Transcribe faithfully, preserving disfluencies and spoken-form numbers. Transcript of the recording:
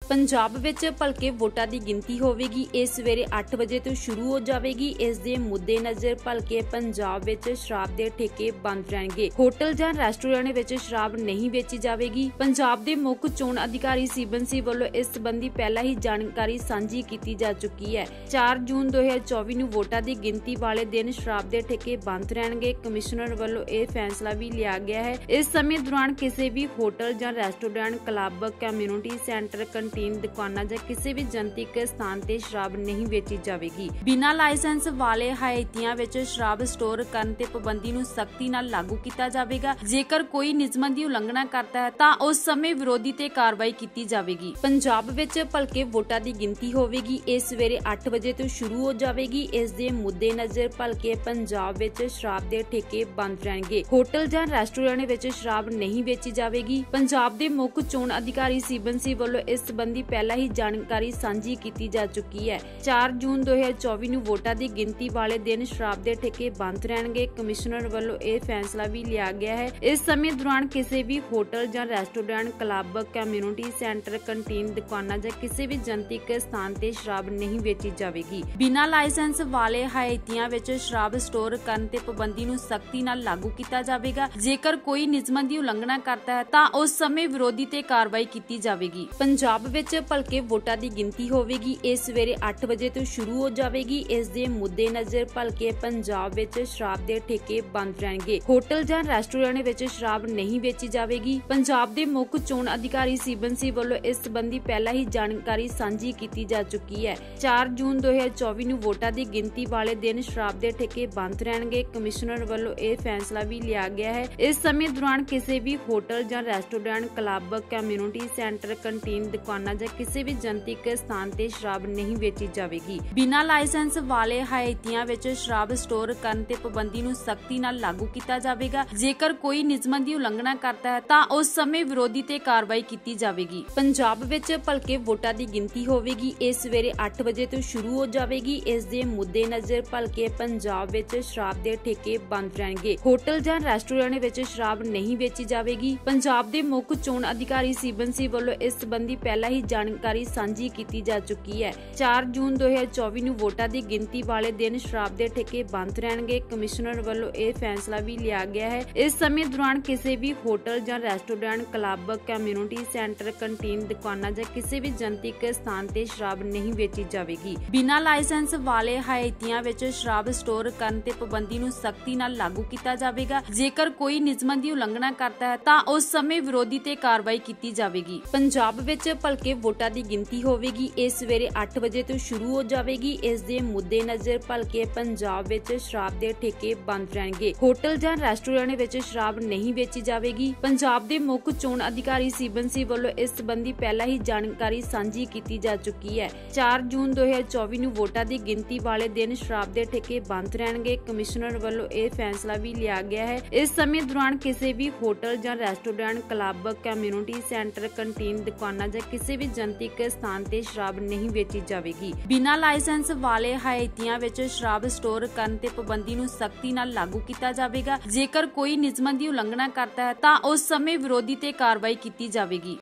ਪੰਜਾਬ ਵਿੱਚ ਭਲਕੇ ਵੋਟਾਂ ਦੀ ਗਿਣਤੀ ਹੋਵੇਗੀ। ਇਹ ਸਵੇਰੇ ਅੱਠ ਵਜੇ ਤੋਂ ਸ਼ੁਰੂ ਹੋ ਜਾਵੇਗੀ। ਇਸ ਦੇ ਮੁੱਦੇ ਨਜ਼ਰ ਭਲਕੇ ਪੰਜਾਬ ਵਿੱਚ ਸ਼ਰਾਬ ਦੇ ਠੇਕੇ ਬੰਦ ਰਹਿਣਗੇ। ਹੋਟਲ ਜਾਂ ਰੈਸਟੋਰੈਂਟ ਵਿੱਚ ਸ਼ਰਾਬ ਨਹੀਂ ਵੇਚੀ ਜਾਵੇਗੀ। ਪੰਜਾਬ ਦੇ ਮੁੱਖ ਚੋਣ ਅਧਿਕਾਰੀ ਸੀਬਨ ਸਿੰਘ ਵੱਲੋਂ ਇਸ ਸੰਬੰਧੀ ਪਹਿਲਾਂ ਹੀ ਜਾਣਕਾਰੀ ਸਾਂਝੀ ਕੀਤੀ ਜਾ ਚੁੱਕੀ ਹੈ। ਚਾਰ ਜੂਨ ਦੋ ਹਜ਼ਾਰ ਚੌਵੀ ਨੂੰ ਵੋਟਾਂ ਦੀ ਗਿਣਤੀ ਵਾਲੇ ਦਿਨ ਸ਼ਰਾਬ ਦੇ ਠੇਕੇ ਬੰਦ ਰਹਿਣਗੇ। ਕਮਿਸ਼ਨਰ ਵੱਲੋਂ ਇਹ ਫੈਸਲਾ ਵੀ ਲਿਆ ਗਿਆ ਹੈ। ਇਸ ਸਮੇਂ ਦੌਰਾਨ ਕਿਸੇ ਵੀ ਹੋਟਲ ਜਾਂ ਰੈਸਟੋਰੈਂਟ, ਕਲੱਬ, ਕਮਿਊਨਿਟੀ ਸੈਂਟਰ, ਦੁਕਾਨਾਂ ਜਾਂ ਕਿਸੇ ਵੀ ਜਨਤਕ ਸਥਾਨ ਤੇ ਸ਼ਰਾਬ ਨਹੀਂ ਵੇਚੀ ਜਾਵੇਗੀ। ਬਿਨਾਂ ਲਾਇਸੈਂਸ ਵਾਲੇ ਹਯਾਤੀਆਂ ਵਿੱਚ ਸ਼ਰਾਬ ਸਟੋਰ ਕਰਨ ਤੇ ਪਾਬੰਦੀ ਨੂੰ ਸਖਤੀ ਨਾਲ ਲਾਗੂ ਕੀਤਾ ਜਾਵੇਗਾ। ਜੇਕਰ ਕੋਈ ਨਿਯਮਾਂ ਦੀ ਉਲੰਘਣਾ ਕਰਦਾ ਹੈ ਤਾਂ ਉਸ ਸਮੇਂ ਵਿਰੋਧੀ ਤੇ ਕਾਰਵਾਈ ਕੀਤੀ ਜਾਵੇਗੀ। ਪੰਜਾਬ ਵਿੱਚ ਭਲਕੇ ਵੋਟਾਂ ਦੀ ਗਿਣਤੀ ਹੋਵੇਗੀ। ਇਹ ਸਵੇਰੇ ਅੱਠ ਵਜੇ ਤੋਂ ਸ਼ੁਰੂ ਹੋ ਜਾਵੇਗੀ। ਇਸ ਦੇ ਮੁੱਦੇ ਨਜ਼ਰ ਭਲਕੇ ਪੰਜਾਬ ਵਿੱਚ ਸ਼ਰਾਬ ਦੇ ਠੇਕੇ ਬੰਦ ਰਹਿਣਗੇ। ਹੋਟਲ ਜਾਂ ਰੈਸਟੋਰੈਂਟ ਵਿੱਚ ਸ਼ਰਾਬ ਨਹੀਂ ਵੇਚੀ ਜਾਵੇਗੀ। ਪੰਜਾਬ ਦੇ ਮੁੱਖ ਚੋਣ ਅਧਿਕਾਰੀ ਸੀਬਨ ਸਿੰਘ ਵੱਲੋਂ ਇਸ ਸੰਬੰਧੀ ਪਹਿਲਾਂ ਹੀ ਜਾਣਕਾਰੀ ਸਾਂਝੀ ਕੀਤੀ ਜਾ ਚੁੱਕੀ ਹੈ। ਚਾਰ ਜੂਨ ਦੋ ਹਜ਼ਾਰ ਚੌਵੀ ਨੂੰ ਵੋਟਾਂ ਦੀ ਗਿਣਤੀ ਵਾਲੇ ਦਿਨ ਸ਼ਰਾਬ ਦੇ ਠੇਕੇ ਬੰਦ ਰਹਿਣਗੇ। ਕਮਿਸ਼ਨਰ ਵੱਲੋਂ ਇਹ ਫੈਸਲਾ ਵੀ ਲਿਆ ਗਿਆ ਹੈ। ਇਸ ਸਮੇਂ ਦੌਰਾਨ ਕਿਸੇ ਵੀ ਹੋਟਲ ਜਾਂ restaurant, club, community centre, canteen, ਦੁਕਾਨਾਂ ਜਾਂ ਕਿਸੇ ਵੀ ਜਨਤਕ ਸਥਾਨ ਤੇ ਸ਼ਰਾਬ ਨਹੀਂ ਵੇਚੀ ਜਾਵੇਗੀ। ਬਿਨਾਂ ਲਾਇਸੈਂਸ ਵਾਲੇ ਹਯਾਤੀਆਂ ਵਿੱਚ ਸ਼ਰਾਬ ਸਟੋਰ ਕਰਨ ਤੇ ਪਾਬੰਦੀ ਨੂੰ ਸਖਤੀ ਨਾਲ ਲਾਗੂ ਕੀਤਾ ਜਾਵੇਗਾ। ਜੇਕਰ ਕੋਈ ਨਿਯਮਾਂ ਦੀ ਉਲੰਘਣਾ ਕਰਦਾ ਹੈ ਤਾਂ ਉਸ ਸਮੇਂ ਵਿਰੋਧੀ ਤੇ ਕਾਰਵਾਈ ਕੀਤੀ ਜਾਵੇਗੀ। ਪੰਜਾਬ ਵਿੱਚ ਭਲਕੇ ਵੋਟਾਂ ਦੀ ਗਿਣਤੀ ਹੋਵੇਗੀ। ਇਹ ਸਵੇਰੇ ਅੱਠ ਵਜੇ ਤੋਂ ਸ਼ੁਰੂ ਹੋ ਜਾਵੇਗੀ। ਇਸ ਦੇ ਮੁੱਦੇ ਨਜ਼ਰ ਭਲਕੇ ਪੰਜਾਬ ਵਿੱਚ ਸ਼ਰਾਬ ਦੇ ਠੇਕੇ ਬੰਦ ਰਹਿਣਗੇ। ਹੋਟਲ ਜਾਂ ਰੈਸਟੋਰੈਂਟ ਵਿੱਚ ਸ਼ਰਾਬ ਨਹੀਂ ਵੇਚੀ ਜਾਵੇਗੀ। ਪੰਜਾਬ ਦੇ ਮੁੱਖ ਚੋਣ ਅਧਿਕਾਰੀ ਸੀਬਨ ਸਿੰਘ ਵੱਲੋਂ ਇਸ ਸੰਬੰਧੀ ਪਹਿਲਾਂ ਹੀ ਜਾਣਕਾਰੀ ਸਾਂਝੀ ਕੀਤੀ ਜਾ ਚੁੱਕੀ ਹੈ। ਚਾਰ ਜੂਨ ਦੋ ਹਜ਼ਾਰ ਚੌਵੀ ਨੂੰ ਵੋਟਾਂ ਦੀ ਗਿਣਤੀ ਵਾਲੇ ਦਿਨ ਸ਼ਰਾਬ ਦੇ ਠੇਕੇ ਬੰਦ ਰਹਿਣਗੇ। ਕਮਿਸ਼ਨਰ ਵੱਲੋਂ ਇਹ ਫੈਸਲਾ ਵੀ ਲਿਆ ਗਿਆ ਹੈ। ਇਸ ਸਮੇਂ ਦੌਰਾਨ ਕਿਸੇ ਵੀ ਹੋਟਲ ਜਾਂ restaurant, club, community centre, canteen, ਦੁਕਾਨਾਂ ਜਾਂ ਕਿਸੇ ਵੀ ਜਨਤਕ ਸਥਾਨ ਤੇ ਸ਼ਰਾਬ ਨਹੀਂ ਵੇਚੀ ਜਾਵੇਗੀ। ਬਿਨਾਂ ਲਾਇਸੈਂਸ ਵਾਲੇ ਹਯਾਤੀਆਂ ਵਿੱਚ ਸ਼ਰਾਬ ਸਟੋਰ ਕਰਨ ਤੇ ਪਾਬੰਦੀ ਨੂੰ ਸਖਤੀ ਨਾਲ ਲਾਗੂ ਕੀਤਾ ਜਾਵੇਗਾ। ਜੇਕਰ ਕੋਈ ਨਿਯਮਾਂ ਦੀ ਉਲੰਘਣਾ ਕਰਦਾ ਹੈ ਤਾਂ ਉਸ ਸਮੇਂ ਵਿਰੋਧੀ ਤੇ ਕਾਰਵਾਈ ਕੀਤੀ ਜਾਵੇਗੀ। ਪੰਜਾਬ ਵਿੱਚ ਭਲਕੇ ਵੋਟਾਂ ਦੀ ਗਿਣਤੀ ਹੋਵੇਗੀ। ਇਹ ਸਵੇਰੇ ਅੱਠ ਵਜੇ ਤੋਂ ਸ਼ੁਰੂ ਹੋ ਜਾਵੇਗੀ। ਇਸ ਦੇ ਮੁੱਦੇ ਨਜ਼ਰ ਭਲਕੇ ਪੰਜਾਬ ਵਿੱਚ ਸ਼ਰਾਬ ਦੇ ਠੇਕੇ ਬੰਦ ਰਹਿਣਗੇ। ਹੋਟਲ ਜਾਂ ਰੈਸਟੋਰੈਂਟ ਵਿੱਚ ਸ਼ਰਾਬ ਨਹੀਂ ਵੇਚੀ ਜਾਵੇਗੀ। ਪੰਜਾਬ ਦੇ ਮੁੱਖ ਚੋਣ ਅਧਿਕਾਰੀ ਸੀਬਨ ਸਿੰਘ ਵੱਲੋਂ ਇਸ ਸੰਬੰਧੀ ਪਹਿਲਾਂ ਹੀ ਜਾਣਕਾਰੀ ਸਾਂਝੀ ਕੀਤੀ ਜਾ ਚੁੱਕੀ ਹੈ। ਚਾਰ ਜੂਨ ਦੋ ਹਜ਼ਾਰ ਚੌਵੀ ਨੂੰ ਵੋਟਾਂ ਦੀ ਗਿਣਤੀ ਵਾਲੇ ਦਿਨ ਸ਼ਰਾਬ ਦੇ ਠੇਕੇ ਬੰਦ ਰਹਿਣਗੇ। ਕਮਿਸ਼ਨਰ ਵੱਲੋਂ ਇਹ ਫੈਸਲਾ ਵੀ ਲਿਆ ਗਿਆ ਹੈ। ਇਸ ਸਮੇਂ ਦੌਰਾਨ ਕਿਸੇ ਵੀ ਹੋਟਲ ਜਾਂ restaurant, club, community centre, canteen, ਦੁਕਾਨਾਂ ਜਾਂ ਕਿਸੇ ਵੀ ਜਨਤਕ ਸਥਾਨ ਤੇ ਸ਼ਰਾਬ ਨਹੀਂ ਵੇਚੀ ਜਾਵੇਗੀ। ਬਿਨਾਂ ਲਾਇਸੈਂਸ ਵਾਲੇ ਹਯਾਤੀਆਂ ਵਿੱਚ ਸ਼ਰਾਬ ਸਟੋਰ ਕਰਨ ਤੇ ਪਾਬੰਦੀ ਨੂੰ ਸਖਤੀ ਨਾਲ ਲਾਗੂ ਕੀਤਾ ਜਾਵੇਗਾ। ਜੇਕਰ ਕੋਈ ਨਿਯਮਾਂ ਦੀ ਉਲੰਘਣਾ ਕਰਦਾ ਹੈ ਤਾਂ ਉਸ ਸਮੇਂ ਵਿਰੋਧੀ ਤੇ ਕਾਰਵਾਈ ਕੀਤੀ ਜਾਵੇਗੀ। ਪੰਜਾਬ ਵਿੱਚ ਭਲਕੇ ਵੋਟਾਂ ਦੀ ਗਿਣਤੀ ਹੋਵੇਗੀ। ਇਹ ਸਵੇਰੇ ਅੱਠ ਵਜੇ ਤੋਂ ਸ਼ੁਰੂ ਹੋ ਜਾਵੇਗੀ। ਇਸ ਦੇ ਮੁੱਦੇ ਨਜ਼ਰ ਭਲਕੇ ਪੰਜਾਬ ਵਿੱਚ ਸ਼ਰਾਬ ਦੇ ਠੇਕੇ ਬੰਦ ਰਹਿਣਗੇ। ਹੋਟਲ ਜਾਂ ਰੈਸਟੋਰੈਂਟ ਵਿੱਚ ਸ਼ਰਾਬ ਨਹੀਂ ਵੇਚੀ ਜਾਵੇਗੀ। ਪੰਜਾਬ ਦੇ ਮੁੱਖ ਚੋਣ ਅਧਿਕਾਰੀ ਸੀਬਨ ਸਿੰਘ ਵੱਲੋਂ ਇਸ ਸੰਬੰਧੀ ਪਹਿਲਾਂ ਹੀ ਜਾਣਕਾਰੀ ਸਾਂਝੀ ਕੀਤੀ ਜਾ ਚੁੱਕੀ ਹੈ। ਚਾਰ ਜੂਨ ਦੋ ਹਜ਼ਾਰ ਚੌਵੀ ਨੂੰ ਵੋਟਾਂ ਦੀ ਗਿਣਤੀ ਵਾਲੇ ਦਿਨ ਸ਼ਰਾਬ ਦੇ ਠੇਕੇ ਬੰਦ ਰਹਿਣਗੇ। ਕਮਿਸ਼ਨਰ ਵੱਲੋਂ ਇਹ ਫੈਸਲਾ ਵੀ ਲਿਆ ਗਿਆ ਹੈ। ਇਸ ਸਮੇਂ ਦੌਰਾਨ ਕਿਸੇ ਵੀ ਹੋਟਲ ਜਾਂ restaurant, club, community centre, canteen, ਦੁਕਾਨਾਂ ਜਾਂ ਕਿਸੇ ਵੀ ਜਨਤਕ ਸਥਾਨ ਤੇ ਸ਼ਰਾਬ ਨਹੀਂ ਵੇਚੀ ਜਾਵੇਗੀ। ਬਿਨਾਂ ਲਾਇਸੈਂਸ ਵਾਲੇ ਹਯਾਤੀਆਂ ਵਿੱਚ ਸ਼ਰਾਬ ਸਟੋਰ ਕਰਨ ਤੇ ਪਾਬੰਦੀ ਨੂੰ ਸਖਤੀ ਨਾਲ ਲਾਗੂ ਕੀਤਾ ਜਾਵੇਗਾ। ਜੇਕਰ ਕੋਈ ਨਿਯਮਾਂ ਦੀ ਉਲੰਘਣਾ ਕਰਦਾ ਹੈ ਤਾਂ ਉਸ ਸਮੇਂ ਵਿਰੋਧੀ ਤੇ ਕਾਰਵਾਈ ਕੀਤੀ ਜਾਵੇਗੀ।